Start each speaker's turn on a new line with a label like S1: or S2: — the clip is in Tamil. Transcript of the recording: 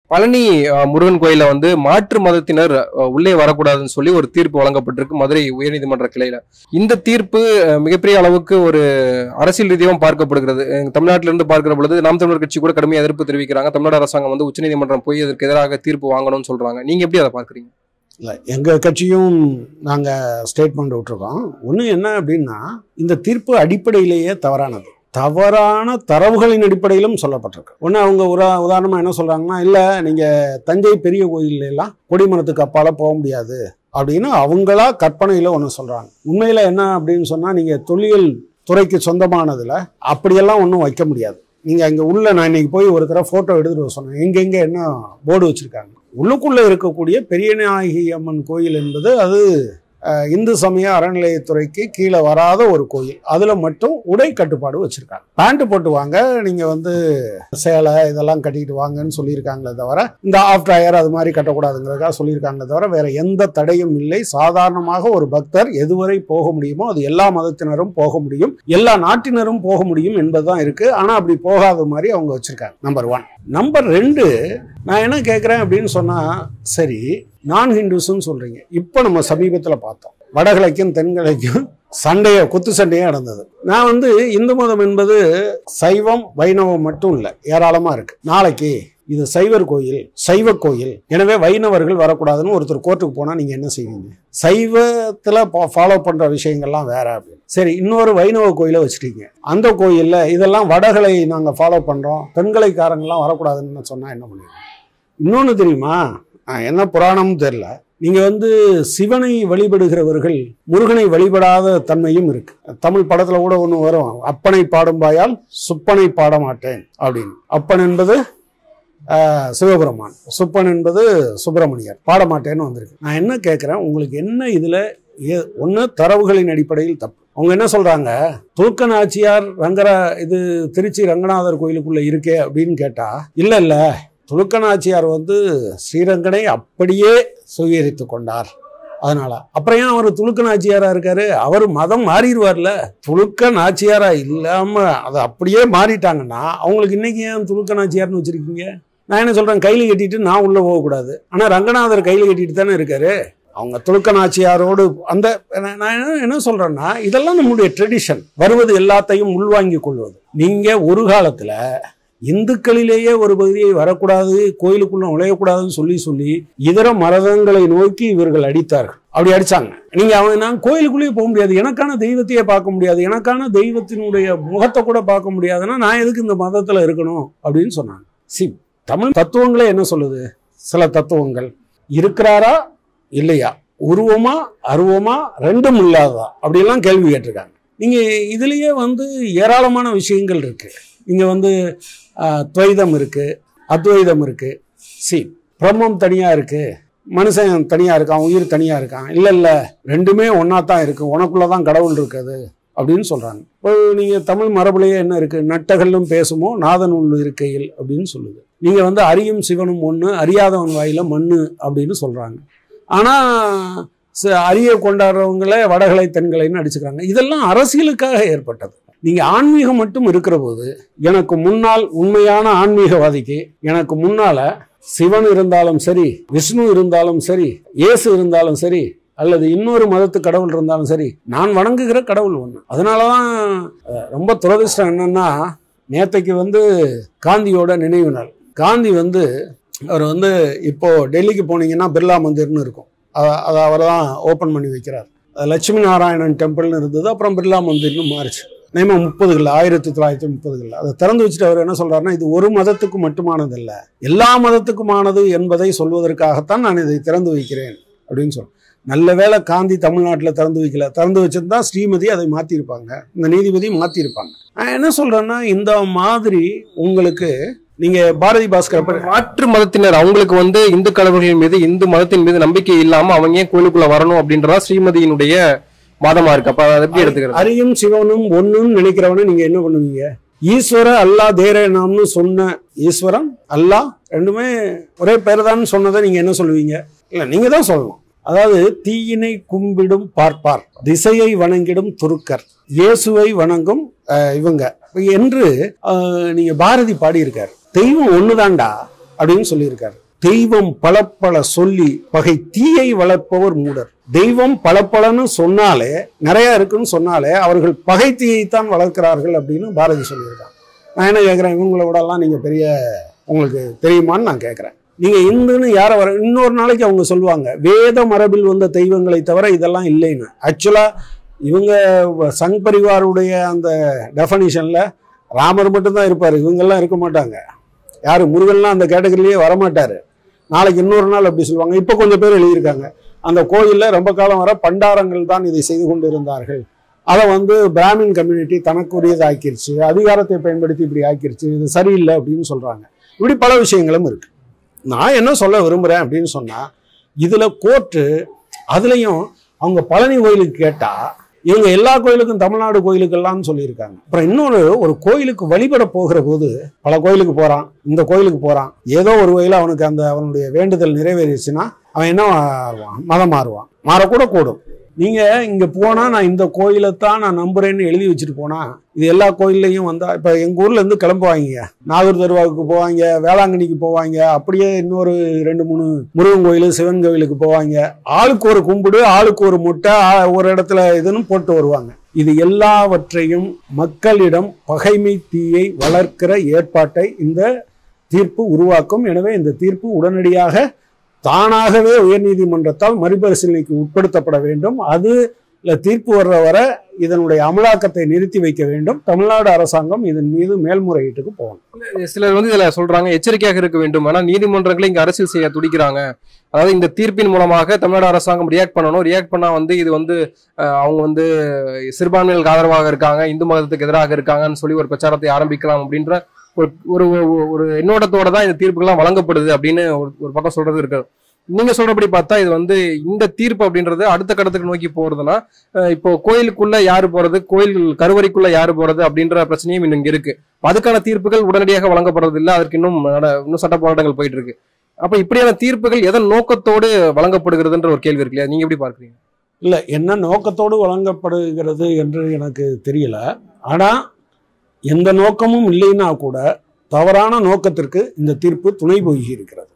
S1: பழனி முருகன் கோயில வந்து மாற்று மதத்தினர் உள்ளே வரக்கூடாதுன்னு சொல்லி ஒரு தீர்ப்பு வழங்கப்பட்டிருக்கு மதுரை உயர்நீதிமன்ற கிளையில. இந்த தீர்ப்பு மிகப்பெரிய அளவுக்கு ஒரு அரசியல் ரீதியாகவும் பார்க்கப்படுகிறது. தமிழ்நாட்டில இருந்து பார்க்கிற பொழுது நாம் தமிழர் கட்சி கூட கடுமையாக எதிர்ப்பு தெரிவிக்கிறாங்க. தமிழ்நாடு அரசாங்கம் வந்து உச்சநீதிமன்றம் போய் அதற்கு எதிராக தீர்ப்பு வாங்கணும்னு சொல்றாங்க. நீங்க எப்படி அதை பார்க்குறீங்க?
S2: இல்லை, எங்கள் கட்சியும் நாங்கள் ஸ்டேட்மெண்ட் விட்டுருக்கோம். ஒன்று என்ன அப்படின்னா, இந்த தீர்ப்பு அடிப்படையிலேயே தவறானது. தவறான தரவுகளின் அடிப்படையிலும் சொல்லப்பட்டிருக்கு. ஒன்று அவங்க உதாரணமாக என்ன சொல்கிறாங்கன்னா, இல்லை நீங்கள் தஞ்சை பெரிய கோயிலெல்லாம் கொடிமரத்துக்கு அப்பால் போக முடியாது அப்படின்னு அவங்களா கற்பனையில் ஒன்று சொல்கிறாங்க. உண்மையில் என்ன அப்படின்னு சொன்னால், நீங்கள் தொல்லியல் துறைக்கு சொந்தமானதில் அப்படியெல்லாம் ஒன்றும் வைக்க முடியாது. நீங்கள் அங்கே உள்ள நான் இன்னைக்கு போய் ஒரு தடவை ஃபோட்டோ எடுத்துகிட்டு சொன்னேன். எங்கெங்கே என்ன போர்டு வச்சுருக்காங்க. உள்ளுக்குள்ளே இருக்கக்கூடிய பெரியநாயகி அம்மன் கோயில் என்பது அது இந்து சமய அறநிலையத்துறைக்கு கீழே வராத ஒரு கோயில். அதில் மட்டும் உடை கட்டுப்பாடு வச்சுருக்காங்க. பேண்ட்டு போட்டு வாங்க, நீங்கள் வந்து சேலை இதெல்லாம் கட்டிக்கிட்டு வாங்கன்னு சொல்லியிருக்காங்களே தவிர, இந்த ஆஃப் டயர் அது மாதிரி கட்டக்கூடாதுங்கிறதுக்காக சொல்லியிருக்காங்களே தவிர வேறு எந்த தடையும் இல்லை. சாதாரணமாக ஒரு பக்தர் எதுவரை போக முடியுமோ அது எல்லா மதத்தினரும் போக முடியும், எல்லா நாட்டினரும் போக முடியும் என்பதுதான் இருக்குது. ஆனால் அப்படி போகாத மாதிரி அவங்க வச்சுருக்காங்க. நம்பர் 1. நம்பர் 2, நான் என்ன கேட்குறேன் அப்படின்னு சொன்னால், சரி நான் ஹிந்துஸ்ன்னு சொல்கிறீங்க. இப்போ நம்ம சமீபத்தில் பார்த்தோம், வடகிழக்கும் தென்கிழக்கும் குத்து சண்டையே நடந்தது. நான் வந்து இந்து மதம் என்பது சைவம் வைணவம் மட்டும் இல்லை, ஏராளமாக இருக்குது. நாளைக்கு இது சைவர் கோயில், சைவ கோயில், எனவே வைணவர்கள் வரக்கூடாதுன்னு ஒருத்தர் கோர்ட்டுக்கு போனால் நீங்கள் என்ன செய்வீங்க? சைவத்தில் ஃபாலோ பண்ணுற விஷயங்கள்லாம் வேற அப்படின்னு. சரி, இன்னொரு வைணவ கோயிலை வச்சுட்டீங்க. அந்த கோயிலில் இதெல்லாம் வடகளை நாங்கள் ஃபாலோ பண்ணுறோம், பெண்களைக்காரங்கள்லாம் வரக்கூடாதுன்னு சொன்னால் என்ன பண்ணுவீங்க? இன்னொன்று தெரியுமா, என்ன புராணமும் தெரியல, நீங்கள் வந்து சிவனை வழிபடுகிறவர்கள் முருகனை வழிபடாத தன்மையும் இருக்கு. தமிழ் படத்தில் கூட ஒன்று வரும், அப்பனை பாடும்பாயால் சுப்பனை பாட மாட்டேன் அப்படின்னு. அப்பன் என்பது சிவபெருமான், சுப்பன் என்பது சுப்பிரமணியர், பாட மாட்டேன்னு வந்திருக்கு. நான் என்ன கேட்குறேன், உங்களுக்கு என்ன இதில் ஒன்று தரவுகளின் அடிப்படையில் தப்பு. அவங்க என்ன சொல்கிறாங்க, துலுக்க நாச்சியார் இது திருச்சி ரங்கநாதர் கோயிலுக்குள்ளே இருக்கே அப்படின்னு கேட்டால், இல்லை துலுக்க நாச்சியார் வந்து ஸ்ரீரங்கனை அப்படியே சுவீகரித்து கொண்டார், அதனால. அப்புறம் ஏன் அவர் துலுக்க நாச்சியாரா இருக்காரு? அவர் மதம் மாறிடுவார்ல. துலுக்க நாச்சியாரா இல்லாம அதை அப்படியே மாறிட்டாங்கன்னா அவங்களுக்கு இன்னைக்கு ஏன் துலுக்க நாச்சியார்னு வச்சிருக்கீங்க? நான் என்ன சொல்றேன், கையில் கட்டிட்டு நான் உள்ள போகக்கூடாது. ஆனா ரங்கநாதர் கையில் கட்டிட்டு தானே இருக்காரு. அவங்க துலுக்க நாச்சியாரோடு அந்த நான் என்ன சொல்றேன்னா, இதெல்லாம் நம்முடைய ட்ரெடிஷன். வருவது எல்லாத்தையும் உள்வாங்கி கொள்வது. நீங்க ஒரு காலத்துல இந்துக்களிலேயே ஒரு பகுதியை வரக்கூடாது, கோயிலுக்குள்ள நுழையக்கூடாதுன்னு சொல்லி இதர மதங்களை நோக்கி இவர்கள் அடித்தார்கள். அப்படி அடிச்சாங்க. நீங்க நான் கோயிலுக்குள்ளேயே போக முடியாது, எனக்கான தெய்வத்தையே பார்க்க முடியாது, எனக்கான தெய்வத்தினுடைய முகத்தை கூட பார்க்க முடியாதுன்னா நான் எதுக்கு இந்த மதத்துல இருக்கணும் அப்படின்னு சொன்னாங்க. தமிழ் தத்துவங்களே என்ன சொல்லுது? சில தத்துவங்கள் இருக்கிறாரா இல்லையா, உருவமா அருவமா ரெண்டும் இல்லாததா அப்படிலாம் கேள்வி கேட்டிருக்காங்க. நீங்க இதுலயே வந்து ஏராளமான விஷயங்கள் இருக்கு. இங்க வந்து துவைதம் இருக்கு, அத்வைதம் இருக்கு. பிரம்மம் தனியா இருக்கு, மனுஷன் தனியா இருக்கான், உயிர் தனியா இருக்கான். இல்லை ரெண்டுமே ஒன்னா தான் இருக்கு, உனக்குள்ளதான் கடவுள் இருக்குது அப்படின்னு சொல்றாங்க. இப்போ நீங்க தமிழ் மரபுலையே என்ன இருக்கு, நட்டகல்லும் பேசுமோ நாதன் உள்ள இருக்கையில் அப்படின்னு சொல்லுது. நீங்க வந்து அறியும் சிவனும் ஒண்ணு, அறியாதவன் வாயில மண்ணு அப்படின்னு சொல்றாங்க. ஆனா அரிய கொண்டாடுறவங்கள வடகலை தென்கலைன்னு அடிச்சுக்கிறாங்க. இதெல்லாம் அரசியலுக்காக ஏற்பட்டது. நீங்க ஆன்மீகம் மட்டும் இருக்கிற போது, எனக்கு முன்னால் உண்மையான ஆன்மீகவாதிக்கு எனக்கு முன்னால சிவன் இருந்தாலும் சரி, விஷ்ணு இருந்தாலும் சரி, இயேசு இருந்தாலும் சரி, அல்லது இன்னொரு மதத்து கடவுள் இருந்தாலும் சரி, நான் வணங்குகிற கடவுள் ஒன்று. அதனாலதான் ரொம்ப துரதிர்ஷ்டம் என்னன்னா, நேத்தைக்கு வந்து காந்தியோட நினைவு நாள். காந்தி வந்து அவர் வந்து இப்போ டெல்லிக்கு போனீங்கன்னா பிர்லா மந்திர்னு இருக்கும், அதை அவர் தான் ஓப்பன் பண்ணி வைக்கிறார். லட்சுமி நாராயணன் டெம்பிள்னு இருந்தது, அப்புறம் பிர்லா மந்திர்னு மாறிச்சு. நேம 1930 அதை திறந்து வச்சுட்டு அவர் என்ன சொல்றாருன்னா, இது ஒரு மதத்துக்கு மட்டுமானது இல்லை, எல்லா மதத்துக்குமானது என்பதை சொல்வதற்காகத்தான் நான் இதை திறந்து வைக்கிறேன் அப்படின்னு சொல்றேன். நல்ல வேளை காந்தி தமிழ்நாட்டில் திறந்து வைக்கல, திறந்து வச்சிருந்தா ஸ்ரீமதி அதை மாத்திருப்பாங்க, இந்த நீதிபதி மாத்திருப்பாங்க. நான் என்ன சொல்றேன்னா, இந்த மாதிரி உங்களுக்கு நீங்க பாரதி பாஸ்கர்
S1: மாற்று மதத்தினர் அவங்களுக்கு வந்து இந்து கடவுள்களின் மீது, இந்து மதத்தின் மீது நம்பிக்கை இல்லாம அவங்க ஏன் கோயிலுக்குள்ள வரணும் அப்படின்றதா ஸ்ரீமதியினுடைய வாதமா இருக்கு. அப்ப அதை எப்படி எடுத்துக்கிறது?
S2: அரியும் சிவனும் ஒண்ணுன்னு நினைக்கிறவன நீங்க என்ன பண்ணுவீங்க? ஈஸ்வர அல்லா தேரே நாம்னு சொன்ன ஈஸ்வரன் அல்லா ரெண்டுமே ஒரே பேர் தான் சொன்னதை நீங்க என்ன சொல்லுவீங்க? இல்ல, நீங்க தான் சொல்லணும். அதாவது தீயினை கும்பிடும் பார்ப்பார், திசையை வணங்கிடும் துருக்கர், இயேசுவை வணங்கும் இவங்க என்று நீங்க பாரதி பாடியிருக்காரு. தெய்வம் ஒண்ணுதான்டா அப்படின்னு சொல்லியிருக்காரு. தெய்வம் பலப்பல சொல்லி பகை தீயை வளர்ப்பவர் மூடர். தெய்வம் பலப்பலன்னு சொன்னாலே, நிறைய இருக்குன்னு சொன்னாலே அவர்கள் பகை தீயைத்தான் வளர்க்கிறார்கள் அப்படின்னு பாரதி சொல்லியிருக்காங்க. நான் என்ன கேட்குறேன், இவங்கள விடலாம் நீங்கள் பெரிய உங்களுக்கு தெரியுமான்னு நான் கேட்குறேன். நீங்கள் இந்துன்னு யாரை வர, இன்னொரு நாளைக்கு அவங்க சொல்லுவாங்க வேத மரபில் வந்த தெய்வங்களை தவிர இதெல்லாம் இல்லைன்னு. ஆக்சுவலாக இவங்க சங் பரிவாருடைய அந்த டெஃபனிஷனில் ராமர் மட்டும்தான் இருப்பார், இவங்கெல்லாம் இருக்க மாட்டாங்க. யார் முருகன்லாம் அந்த கேட்டகரியிலேயே வரமாட்டார். நாளைக்கு இன்னொரு நாள் அப்படி சொல்லுவாங்க. இப்போ கொஞ்சம் பேர் எழுதியிருக்காங்க, அந்த கோயிலில் ரொம்ப காலம் வர பண்டாரங்கள் தான் இதை செய்து கொண்டு இருந்தார்கள், அதை பிராமின் கம்யூனிட்டி தனக்குரியது ஆக்கிருச்சு, அதிகாரத்தை பயன்படுத்தி இப்படி ஆக்கிருச்சு, இது சரியில்லை அப்படின்னு சொல்கிறாங்க. இப்படி பல விஷயங்களும் இருக்குது. நான் என்ன சொல்ல விரும்புகிறேன் அப்படின்னு சொன்னால், இதில் கோர்ட்டு அதுலேயும் அவங்க பழனி கோயிலுக்கு கேட்டால் இவங்க எல்லா கோயிலுக்கும் தமிழ்நாடு கோயிலுக்கெல்லாம் சொல்லியிருக்காங்க. அப்புறம் ஒரு கோயிலுக்கு வழிபட போகிற போது பல கோயிலுக்கு போகிறான், இந்த கோயிலுக்கு போகிறான், ஏதோ ஒரு கோயில அவனுக்கு அவனுடைய வேண்டுதல் நிறைவேறிச்சுன்னா அவன் என்ன மாறுவான், மதம் மாறுவான், மாறக்கூட கூடும். நீங்கள் இங்கே போனால் நான் இந்த கோயிலை தான் நான் நம்புறேன்னு எழுதி வச்சுட்டு போனால் இது எல்லா கோயில்லையும் வந்தால், இப்போ எங்கள் ஊர்லேருந்து கிளம்புவாங்க, நாகூர் தர்வாவுக்கு போவாங்க, வேளாங்கண்ணிக்கு போவாங்க, அப்படியே இன்னொரு 2-3 முருகன் கோயில் சிவன் கோயிலுக்கு போவாங்க. ஆளுக்கு ஒரு கும்பிடு, ஆளுக்கு ஒரு முட்டை, ஒரு இடத்துல இதுன்னு போட்டு வருவாங்க. இது எல்லாவற்றையும் மக்களிடம் பகைமை தீயை வளர்க்கிற ஏற்பாட்டை இந்த தீர்ப்பு உருவாக்கும். எனவே இந்த தீர்ப்பு உடனடியாக தானாகவே உயர்நீதிமன்றத்தால் மறுபரிசீலனைக்கு உட்படுத்தப்பட வேண்டும். அதுல தீர்ப்பு வர்ற வரை இதனுடைய அமலாக்கத்தை நிறுத்தி வைக்க வேண்டும். தமிழ்நாடு அரசாங்கம் இதன் மீது மேல்முறையீட்டுக்கு போகணும்.
S1: சிலர் இதுல சொல்றாங்க எச்சரிக்கையாக இருக்க வேண்டும், ஆனா நீதிமன்றங்களை இங்க அரசியல் செய்ய துடிக்கிறாங்க. அதாவது இந்த தீர்ப்பின் மூலமாக தமிழ்நாடு அரசாங்கம் ரியாக்ட் பண்ணணும், ரியாக்ட் பண்ணா இது அவங்க சிறுபான்மைகளுக்கு ஆதரவாக இருக்காங்க, இந்து மதத்துக்கு எதிராக இருக்காங்கன்னு சொல்லி ஒரு பிரச்சாரத்தை ஆரம்பிக்கலாம் அப்படின்ற ஒரு ஒரு எண்ணோட்டத்தோட தான் இந்த தீர்ப்புகள்லாம் வழங்கப்படுது அப்படின்னு ஒரு பக்கம் சொல்றது இருக்கு. நீங்க சொல்றபடி பார்த்தா இது இந்த தீர்ப்பு அப்படின்றது அடுத்த கட்டத்துக்கு நோக்கி போறதுன்னா, இப்போ கோயிலுக்குள்ள யாரு போறது, கோயில் கருவறைக்குள்ள யாரு போறது அப்படின்ற பிரச்சனையும் இங்க இருக்கு. அதுக்கான தீர்ப்புகள் உடனடியாக வழங்கப்படுறது இல்லை, அதற்கு இன்னும் சட்ட போராட்டங்கள் போயிட்டு இருக்கு. அப்ப இப்படியான தீர்ப்புகள் எதன் நோக்கத்தோடு வழங்கப்படுகிறதுன்ற ஒரு கேள்வி இருக்கு இல்லையா, நீங்க எப்படி பார்க்குறீங்க?
S2: இல்ல, என்ன நோக்கத்தோடு வழங்கப்படுகிறது என்று எனக்கு தெரியல. ஆனா எந்த நோக்கமும் இல்லைன்னா கூட தவறான நோக்கத்திற்கு இந்த தீர்ப்பு துணை போகி இருக்கிறது.